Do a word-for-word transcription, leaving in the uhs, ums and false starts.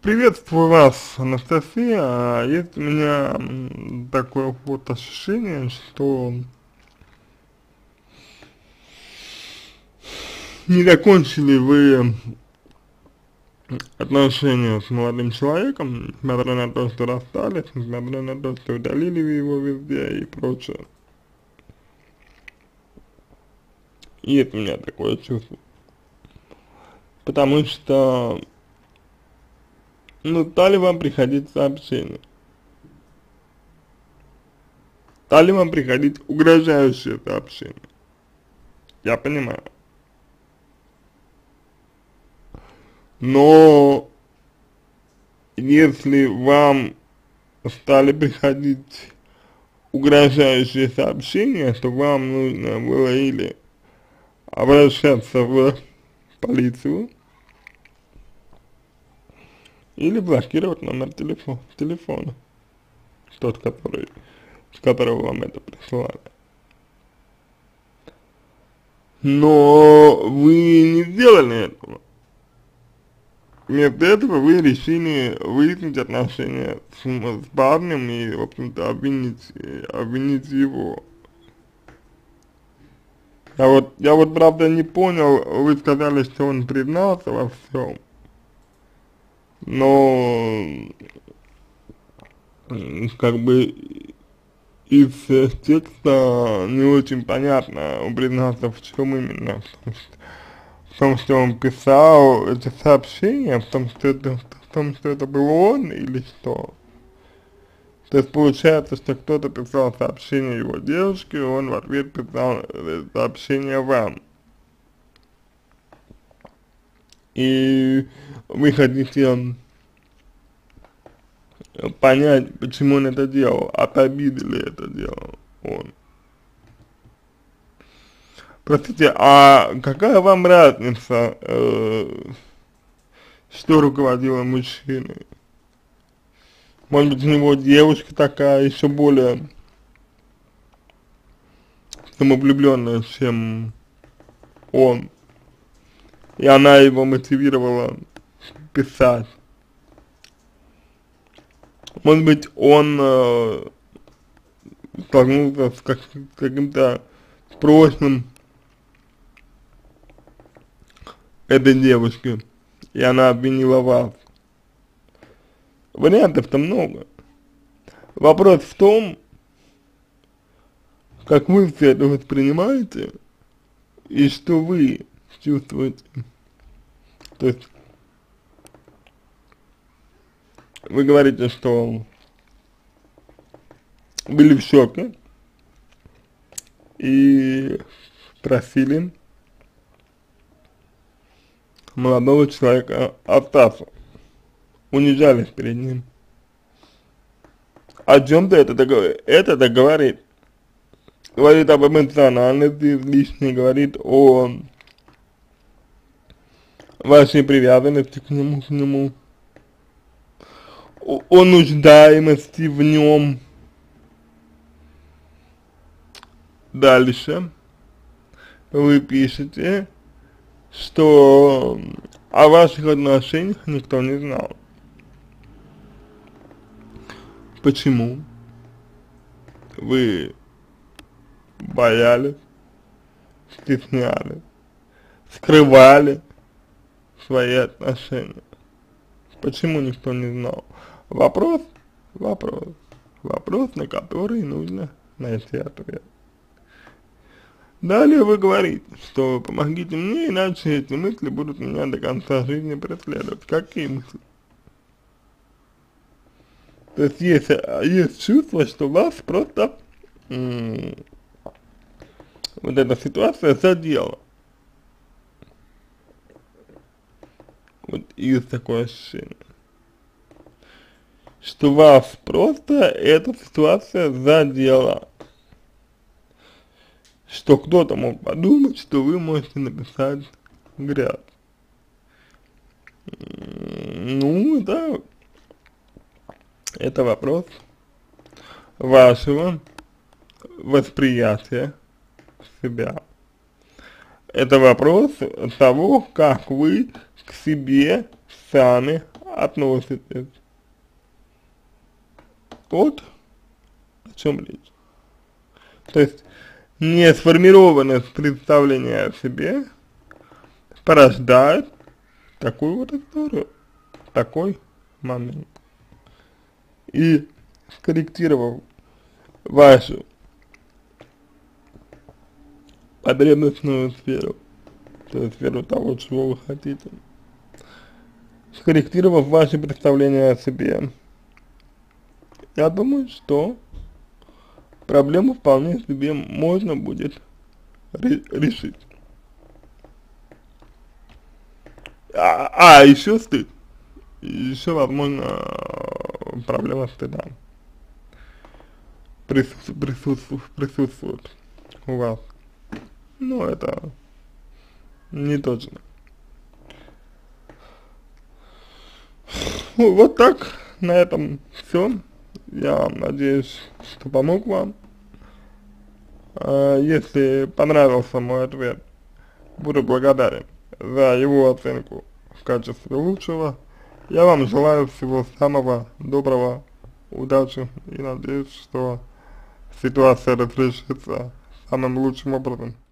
Приветствую вас, Анастасия. А, Есть у меня м, такое вот ощущение, что не закончили вы отношения с молодым человеком, несмотря на то, что расстались, несмотря на то, что удалили вы его везде и прочее. Есть у меня такое чувство. Потому что, ну, стали вам приходить сообщения, стали вам приходить угрожающие сообщения. Я понимаю. Но если вам стали приходить угрожающие сообщения, то вам нужно было или обращаться в полицию, или блокировать номер телефона, телефона, тот, который, с которого вам это присылали. Но вы не сделали этого. Вместо этого вы решили выяснить отношения с, с парнем и, в общем-то, обвинить, обвинить его. Я вот, я вот правда не понял, вы сказали, что он признался во всем, но как бы из э, текста не очень понятно, он признался в чем именно, в том, что, в том, что он писал эти сообщения, в том, что это, в том, что это был он или что. То есть получается, что кто-то писал сообщение его девушке, он в ответ писал э, сообщение вам. И вы хотите понять, почему он это делал, от обиды ли это делал он. Простите, а какая вам разница, э, что руководило мужчиной? Может быть, у него девушка такая, еще более самовлюбленная, чем он, и она его мотивировала писать. Может быть, он э, столкнулся с как, каким-то прошлым этой девушки, и она обвинила вас. Вариантов-то много. Вопрос в том, как вы все это воспринимаете, и что вы чувствуете. То есть, вы говорите, что были в шоке, и просили молодого человека остаться, унижались перед ним. О чем-то это, это говорит. Говорит об эмоциональности излишней, говорит о вашей привязанности к нему, к нему, о, о нуждаемости в нем. Дальше вы пишете, что о ваших отношениях никто не знал. Почему? Вы боялись, стеснялись, скрывали свои отношения. Почему никто не знал? Вопрос, вопрос, вопрос, на который нужно найти ответ. Далее вы говорите, что помогите мне, иначе эти мысли будут меня до конца жизни преследовать. Какие мысли? То есть есть, есть чувство, что вас просто м- вот эта ситуация задела. Вот есть такое ощущение, что вас просто эта ситуация задела. Что кто-то мог подумать, что вы можете написать грязь. Ну, да, это вопрос вашего восприятия себя. Это вопрос того, как вы к себе сами относитесь. Вот о чем речь. То есть не сформированность представления о себе порождает такую вот историю, такой момент. И скорректировав вашу потребностную сферу, то есть сферу того, чего вы хотите, скорректировав ваши представления о себе, я думаю, что проблему вполне себе можно будет решить. А, а еще стыд. Еще, возможно, проблема стыда присутствует, присутствует, присутствует у вас. Ну, это не точно. Ну, вот так, на этом все. Я надеюсь, что помог вам. А, если понравился мой ответ, буду благодарен за его оценку в качестве лучшего. Я вам желаю всего самого доброго, удачи и надеюсь, что ситуация разрешится самым лучшим образом.